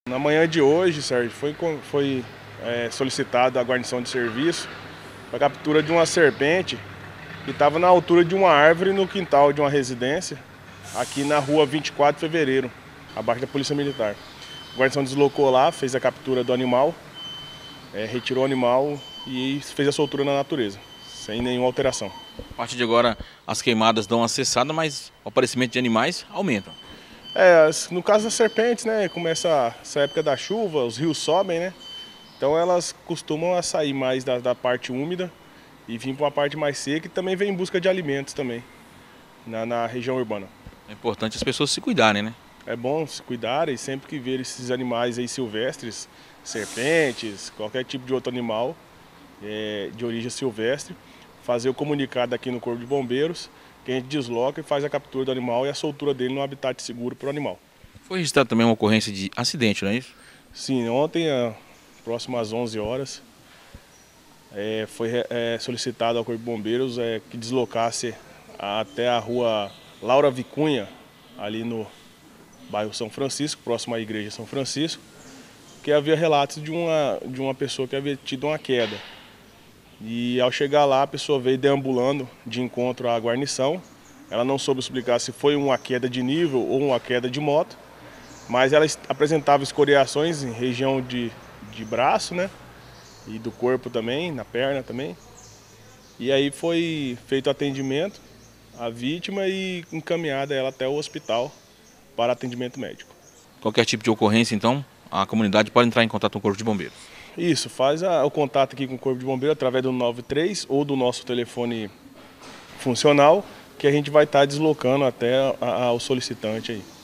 Na manhã de hoje, Sérgio, foi solicitada a guarnição de serviço para a captura de uma serpente que estava na altura de uma árvore no quintal de uma residência, aqui na rua 24 de fevereiro, abaixo da Polícia Militar. A guarnição deslocou lá, fez a captura do animal, retirou o animal e fez a soltura na natureza, sem nenhuma alteração. A partir de agora, as queimadas dão uma cessada, mas o aparecimento de animais aumenta. No caso das serpentes, né, começa essa época da chuva, os rios sobem, né? Então elas costumam a sair mais da parte úmida e vir para uma parte mais seca e também vem em busca de alimentos também, na região urbana. É importante as pessoas se cuidarem, né? É bom se cuidar e sempre que ver esses animais aí silvestres, serpentes, qualquer tipo de outro animal de origem silvestre, fazer o comunicado aqui no Corpo de Bombeiros, que a gente desloca e faz a captura do animal e a soltura dele no habitat seguro para o animal. Foi registrado também uma ocorrência de acidente, não é isso? Sim, ontem, próximo às 11 horas, foi solicitado ao Corpo de Bombeiros que deslocasse até a rua Laura Vicunha, ali no bairro São Francisco, próximo à igreja São Francisco, que havia relatos de uma pessoa que havia tido uma queda. E ao chegar lá, a pessoa veio deambulando de encontro à guarnição. Ela não soube explicar se foi uma queda de nível ou uma queda de moto, mas ela apresentava escoriações em região de braço, né? E do corpo também, na perna também. E aí foi feito atendimento à vítima e encaminhada ela até o hospital para atendimento médico. Qualquer tipo de ocorrência, então, a comunidade pode entrar em contato com o Corpo de Bombeiros. Isso, faz o contato aqui com o Corpo de Bombeiro através do 93 ou do nosso telefone funcional, que a gente vai estar deslocando até ao solicitante aí.